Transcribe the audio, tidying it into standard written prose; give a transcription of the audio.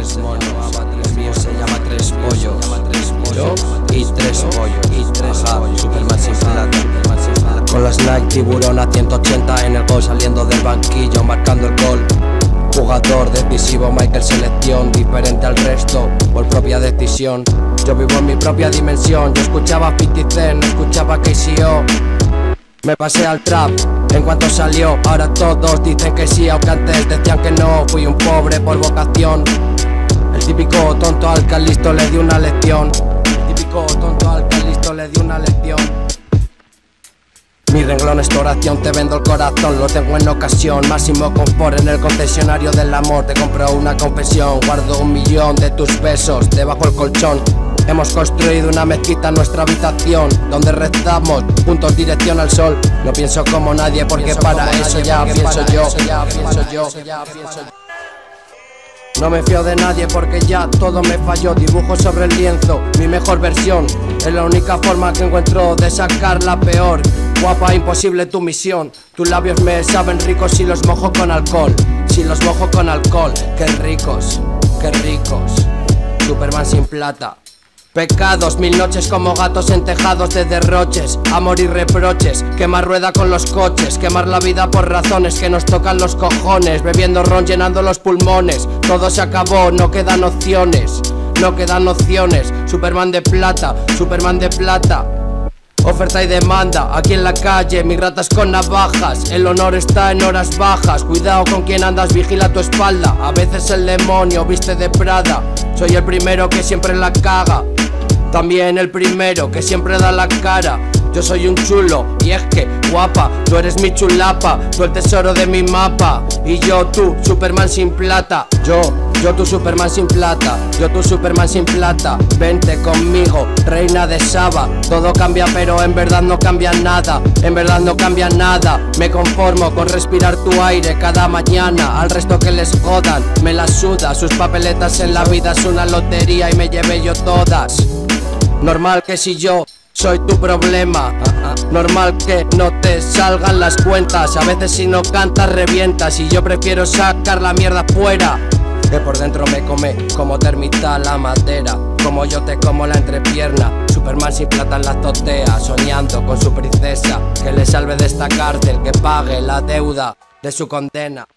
tres monos, el mío se llama tres pollos, yo y tres pollos, ajá, Superman sin plata. Con las Nike tiburón a 180 en el gol, saliendo del banquillo, marcando el gol. Jugador decisivo, Michael selección, diferente al resto, por propia decisión. Yo vivo en mi propia dimensión, yo escuchaba 50 Cent, escuchaba KCO. Me pasé al trap en cuanto salió, ahora todos dicen que sí, aunque antes decían que no. Fui un pobre por vocación, el típico tonto al que listo le di una lección. El típico tonto al que listo le di una lección. Mi renglón es tu oración, te vendo el corazón, lo tengo en ocasión. Máximo confort en el concesionario del amor, te compro una confesión. Guardo 1 millón de tus besos debajo el colchón. Hemos construido una mezquita en nuestra habitación, donde rezamos juntos dirección al sol. No pienso como nadie porque para eso ya pienso yo. No me fío de nadie porque ya todo me falló. Dibujo sobre el lienzo mi mejor versión, es la única forma que encuentro de sacar la peor. Guapa, imposible tu misión. Tus labios me saben ricos si los mojo con alcohol. Si los mojo con alcohol, qué ricos, qué ricos. Superman sin plata. Pecados, 1000 noches como gatos en tejados de derroches. Amor y reproches, quemar rueda con los coches. Quemar la vida por razones que nos tocan los cojones. Bebiendo ron, llenando los pulmones. Todo se acabó, no quedan opciones. No quedan opciones. Superman de plata, Superman de plata. Oferta y demanda, aquí en la calle, mis ratas con navajas. El honor está en horas bajas. Cuidado con quien andas, vigila tu espalda. A veces el demonio viste de Prada. Soy el primero que siempre la caga, también el primero que siempre da la cara. Yo soy un chulo, y es que, guapa, tú eres mi chulapa. Tú el tesoro de mi mapa, y yo tú, Superman sin plata. Yo tú Superman sin plata, yo tú Superman sin plata. Vente conmigo, reina de Saba. Todo cambia pero en verdad no cambia nada. En verdad no cambia nada. Me conformo con respirar tu aire cada mañana. Al resto que les jodan, me la suda. Sus papeletas en la vida es una lotería y me llevé yo todas. Normal que si yo soy tu problema, normal que no te salgan las cuentas. A veces si no cantas revientas y yo prefiero sacar la mierda fuera, que por dentro me come como termita la madera. Como yo te como la entrepierna. Superman sin plata en la azotea, soñando con su princesa, que le salve de esta cárcel, que pague la deuda de su condena.